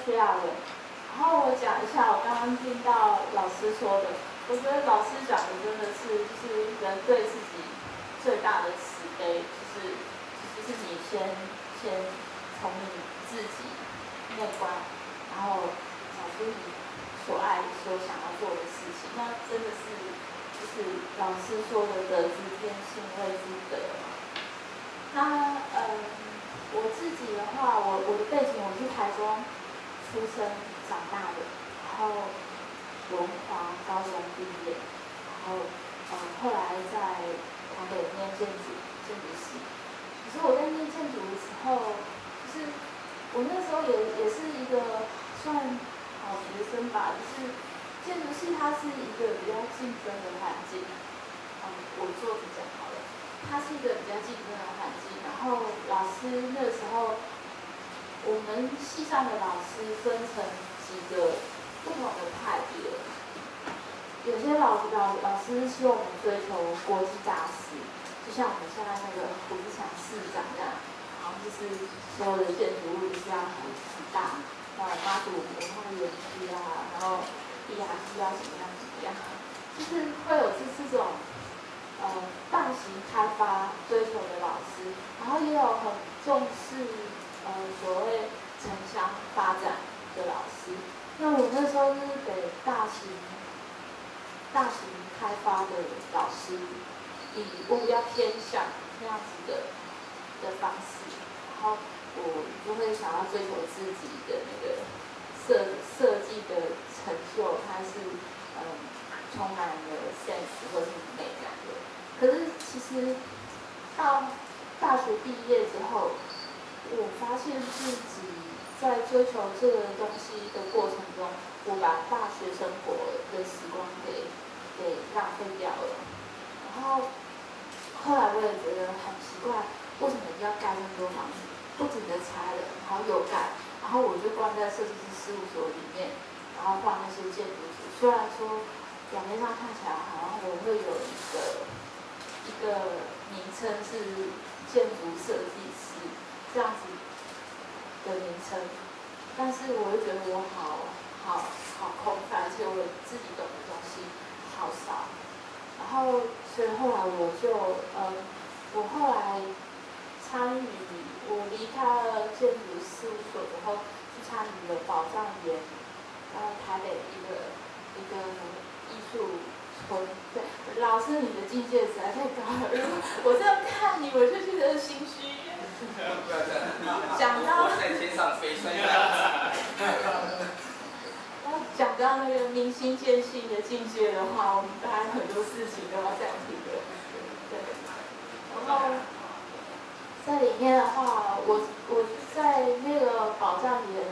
需要人。然后我讲一下我刚刚听到老师说的，我觉得老师讲的真的是就是人对自己最大的慈悲，就是你先从你自己内观，然后找出你所爱所想要做的事情，那真的是就是老师说的得之天性谓之德嘛。那我自己的话，我的背景我是台中出生长大的，然后文华高中毕业，然后后来在台北念建筑系。可是我在念建筑的时候，就是我那时候也是一个算好学生吧，就是建筑系它是一个比较竞争的环境。我做比较好了，它是一个比较竞争的环境。然后老师那时候，我们系上的老师分成几个不同的派别，有些老师希望我们追求国际大师，就像我们现在那个胡志强市长这样，然后就是所有的建筑物就是要很大，然后妈祖文化园区啊，然后ERG要怎么样，就是会有这种大型开发追求的老师，然后也有很重视所谓城乡发展的老师。那我那时候就是给大型开发的老师，我比较偏向那样子的方式，然后我就会想要追求自己的那个设计的成就，它是充满了 sense 或是美感的。可是其实到大学毕业之后，我发现自己在追求这个东西的过程中，我把大学生活的时光给浪费掉了。然后后来我也觉得很奇怪，为什么要盖那么多房子，不停的拆了，然后又盖，然后我就关在设计师事务所里面，然后画那些建筑图。虽然说表面上看起来好像我会有一个名称是建筑设计师这样子的名称，但是我就觉得我好空泛，而且我自己懂的东西好少。然后所以后来我后来我离开了建筑事务所之后，去参与了宝藏园，台北一个艺术村。对，老师你的境界实在太高了，我这样看你，我就觉得心虚。讲到在天上飞， 讲到那个明心见性的境界的话，我们当然很多事情都要暂停的。对，然后在里面的话，我在那个宝藏园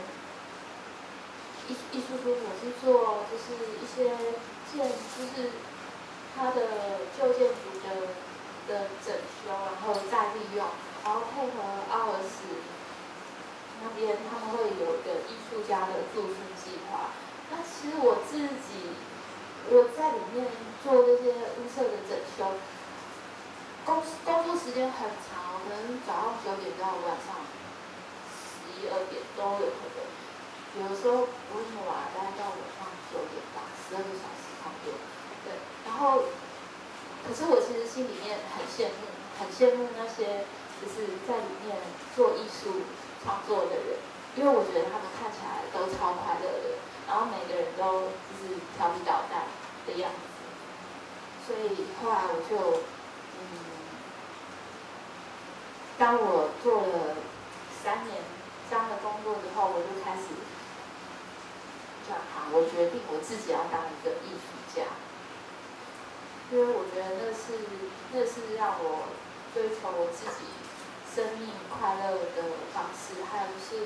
艺术书，我是做就是一些就是它的旧建筑的整修，然后再利用，然后配合奥尔斯那边他们会有一个艺术家的住宿计划。那其实我在里面做这些屋舍的整修，工作时间很长，可能早上9点到晚上11、12点都有可能。有的时候不是那么晚，大概到晚上9点吧，12个小时差不多。对，然后可是我其实心里面很羡慕那些就是在里面做艺术创作的人，因为我觉得他们看起来都超快乐的，然后每个人都就是调皮捣蛋的样子，所以后来我就当我做了3年这样的工作之后，我就开始转行，我决定我自己要当一个艺术家，因为我觉得那是让我追求我自己生命快乐的方式，还有就是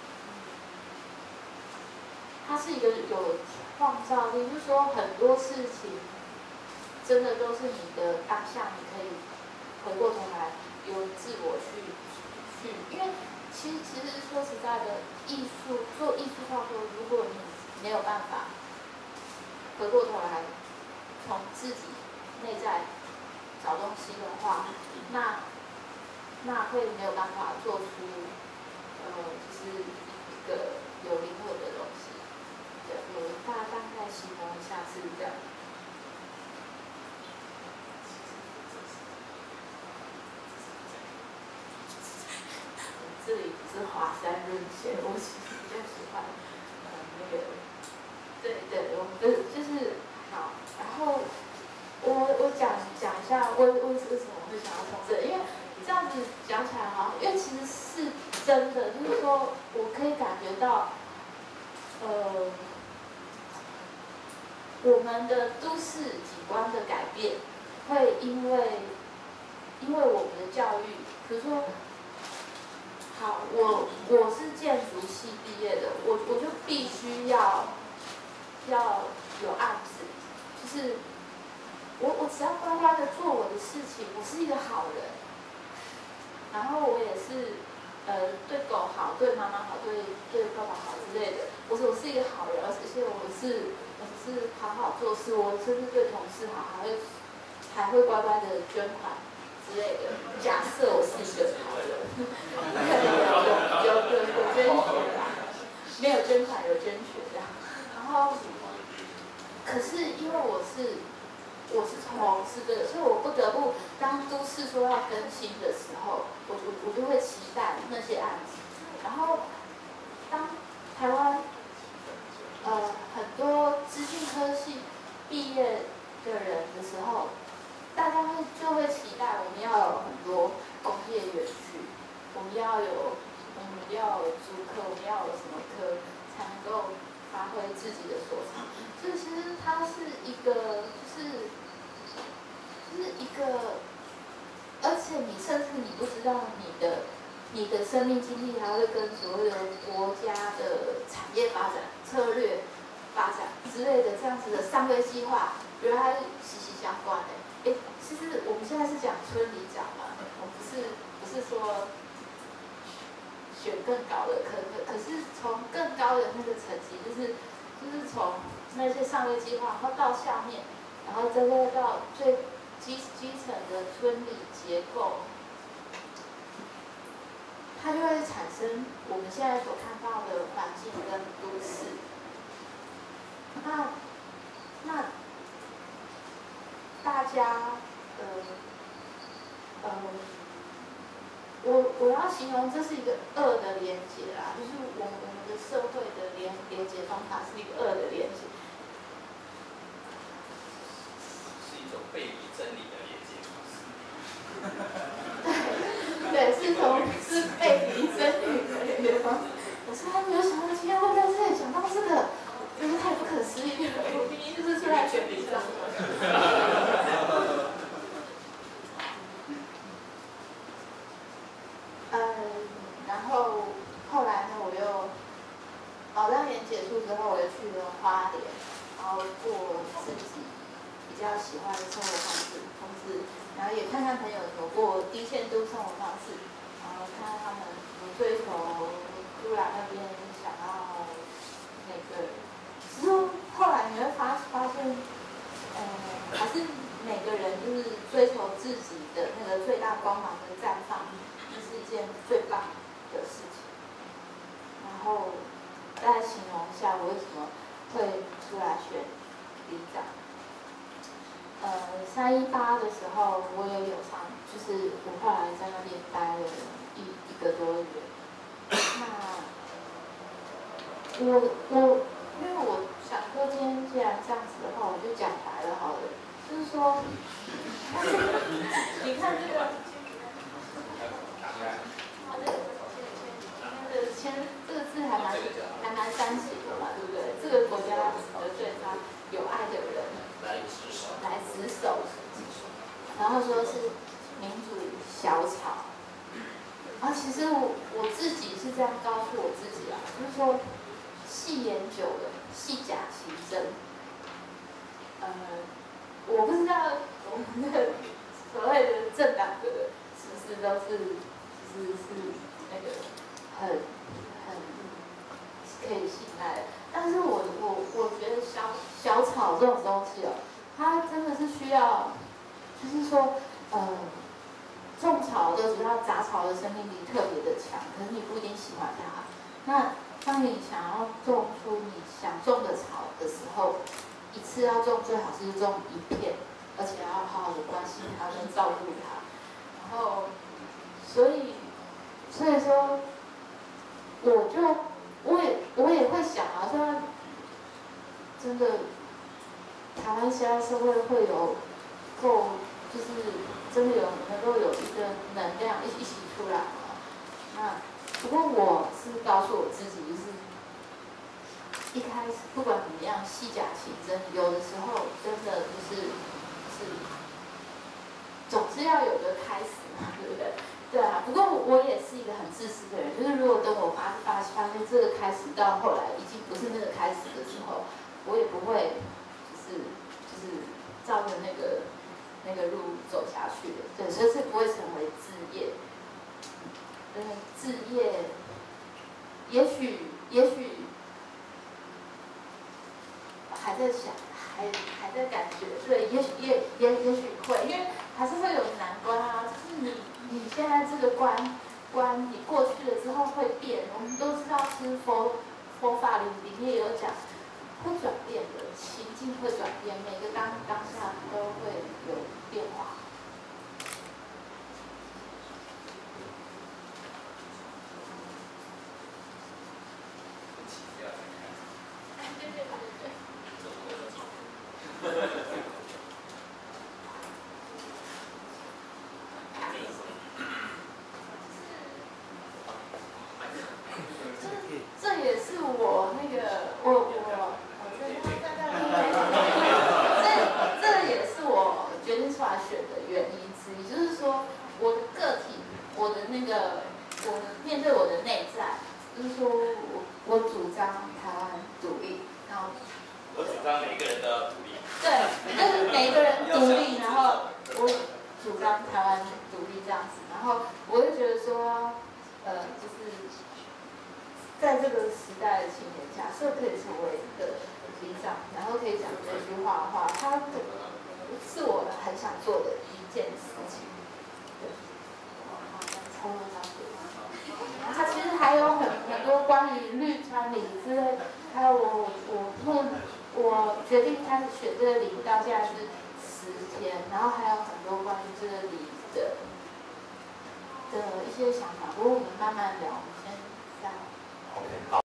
它是一个有创造力，就是说很多事情真的都是你的当下，你可以回过头来由自我去，因为其实说实在的，做艺术创作，如果你没有办法回过头来从自己内在找东西的话，那会没有办法做出就是一个有灵魂的东西。对，我大概形容一下是这样。这里不是华山论剑，我其实比较喜欢那个，对，我们就是好，然后我讲一下为什么会想要从这，因为这样子讲起来哈，因为其实是真的，就是说我可以感觉到，我们的都市景观的改变，会因为我们的教育，比如说。好，我是建筑系毕业的，我就必须要有案子，就是我只要乖乖的做我的事情，我是一个好人。然后我也是对狗好，对妈妈好，对爸爸好之类的。我是一个好人，而且我是好好做事，我甚至对同事好，还会乖乖的捐款。之类的，假设我是一个好人，有捐血啦，没有捐款有捐血这样。然后，可是因为我是从事这个，所以我不得不当都市说要更新的时候，我就会期待那些案子。然后，当台湾很多资讯科系毕业的人的时候。大家就会期待我们要有很多工业园区，我们要有竹科，我们要有什么科才能够发挥自己的所长。所以其实它是一个，就是一个，而且你甚至你不知道你的生命经历还会跟所谓的国家的产业发展、策略发展之类的这样子的上位计划，原来息息相关的。其实我们现在是讲村里长嘛，我不是说选更高的，可是从更高的那个层级，就是从那些上位计划，然后到下面，然后再到最基层的村里结构，它就会产生我们现在所看到的环境跟都市。那大家我要形容这是一个恶的连结啦，就是我们的社会的连结方法是一个恶的连结， 是一种背离真理的连接方式。对，是背离真理的连接方式。我从来没有想到今天会在这里讲到这个，真是太不可思议了。我明明就是出来选里长的。然后后来呢，我又保障员结束之后，我又去了花莲，然后过自己比较喜欢的生活方式，然后也看看朋友怎么过低限度生活方式，然后看看他们追求都兰那边想要那个，只是后来你会发现，还是每个人就是追求自己的那个最大光芒的绽放，这是一件最棒的事情。然后再形容一下我为什么会出来选里长。318的时候，我也有上，就是我后来在那边待了一个多月。那因为我想说，今天既然这样子的话，我就讲白了好了，就是说，你看这个。这个字还蛮煽情的嘛，对不对？这个国家得罪他有爱的人来值守，然后说是民主小草。然后其实我自己是这样告诉我自己啊，就是说戏演久了，戏假行真。我不知道我们的所谓的政党的是不是都是那个很可以信赖的，但是我觉得小草这种东西哦，它真的是需要，就是说，种草都知道杂草的生命力特别的强，可是你不一定喜欢它。那当你想要种出你想种的草的时候，一次要种最好是种一片，而且要好好的关心它跟照顾它。然后，所以说，我也会想啊，说真的，台湾现在社会会有够，就是真的能够有一个能量一起出来嘛？那不过我是告诉我自己，就是一开始不管怎么样，细甲情真，有的时候真的就是总是要有个开始嘛，对不对？对啊，不过我也是一个很自私的人，就是如果等我发现这个开始到后来已经不是那个开始的时候，我也不会就是照着那个路走下去的，对，所以是不会成为志业。志业，也许还在想，还在感觉，对，也许会，因为还是会有难关啊，就是你现在这个关你过去了之后会变，我们都知道，其实佛法里面也有讲，会转变的，情境会转变，每个当下都会有变化。这也是我那个这也是我决定出来选的原因之一，就是说我的个体，我的面对我的内在，就是说我主张台湾独立，然后我主张每一个人都要独立。 对，就是每一个人独立，然后我主张台湾独立这样子，然后我就觉得说，就是在这个时代的情形下，设可以成为一个里长，然后可以讲这句话的话，它是我很想做的一件事情。对，超过这样子。它其实还有很多关于绿川里之类，还有我决定开始选这个里到现在是10天，然后还有很多关于这个里的一些想法，不过我们慢慢聊，我们先这样。 OK，好。